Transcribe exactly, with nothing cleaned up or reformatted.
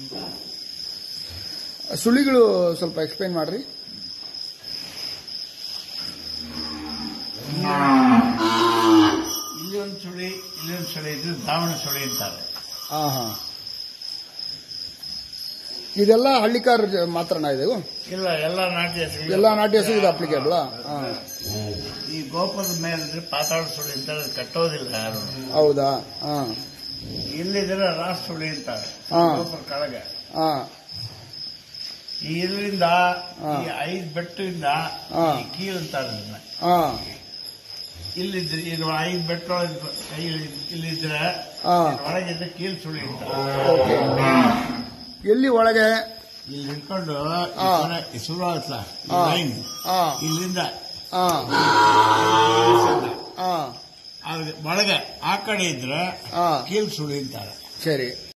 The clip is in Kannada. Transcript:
ಸುಳಿಗಳು ಸ್ವಲ್ಪ ಎಕ್ಸ್ಪ್ಲೈನ್ ಮಾಡ್ರಿ. ಇಲ್ಲಿ ಒಂದು ಸುಳಿ ಇಲ್ಲಿ ಒಂದು ಸುಳಿ ಇದ್ರೆ ದಾವಣ ಸುಳಿ ಅಂತಾರೆ. ಹಾ ಹಾ ಇದೆಲ್ಲ ಹಳ್ಳಿಕಾರ್ ಮಾತ್ರನಾ ಇದು? ಇಲ್ಲ, ಎಲ್ಲ ನಾಟಿ ಹಸು ಎಲ್ಲ ನಾಟಿ ಹಸು ಇದು ಅಪ್ಲಿಕೇಬಲ್. ಈ ಗೋಪುರದ ಮೇಲೆ ಪಾತಾಳ ಸುಳಿ ಅಂತಾರೆ, ಕಟ್ಟೋದಿಲ್ಲ ಯಾರು. ಹೌದಾ? ಹಾ. ಇಲ್ಲಿದ್ರೆ ರಾಸ್ ಸುಳಿ ಅಂತಾರೆ ಗೋಪುರ ಕೆಳಗೆ. ಹಾ. ಇಲ್ಲಿಂದ ಈ ಐದು ಬೆಟ್ಟದಿಂದ ಕೀಲ್ ಅಂತಾರೆ ಇದನ್ನ. ಇಲ್ಲಿದ್ರೆ ಇದು ಐದು ಬೆಟ್ಟ ಇಲ್ಲಿದ್ರೆ ಒಳಗಿದ್ರೆ ಕೀಲ್ ಸುಳಿ ಅಂತಾರೆ. ಎಲ್ಲಿ ಒಳಗೆ? ಇಲ್ಲಿ ಹಿಡ್ಕೊಂಡು ಶುರು ಆಗುತ್ತಲ್ಲ ಲೈನ್, ಇಲ್ಲಿಂದ ಒಳಗೆ ಆ ಕಡೆ ಇದ್ರೆ ಕೀಲ್ ಸುಳಿ ಅಂತಾರೆ. ಸರಿ.